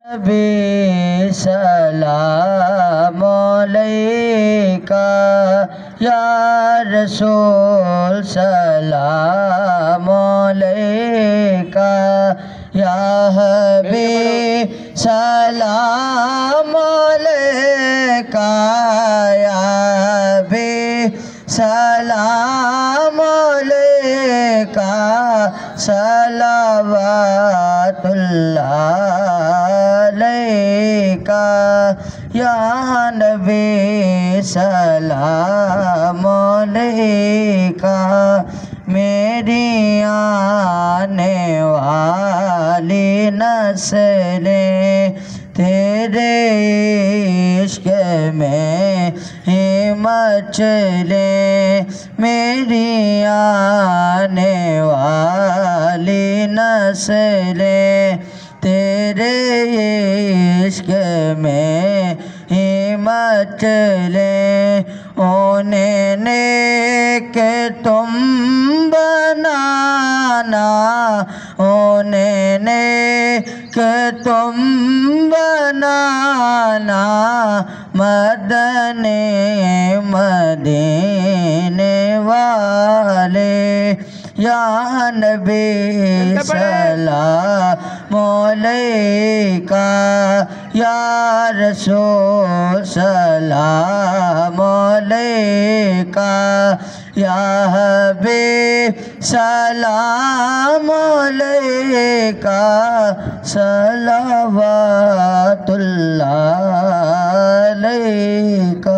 نبی سلام علیکہ یا رسول سلام علیکہ یا حبیب سلام علیکہ یا حبیب سلام علیکہ صلوات اللہ علیکہ یا نبی سلام علیکہ میری آنے والی نسلیں تیرے عشق میں ہی مچلیں میری آنے والی نسلیں تیرے عشق میں ہی مچلیں انہیں نیک تم بنانا انہیں نیک تم بنانا مدنی مدینے والے یا نبی سلام علیکہ یا رسول سلام علیکہ یا حبیب سلام علیکہ صلوات اللہ علیکہ.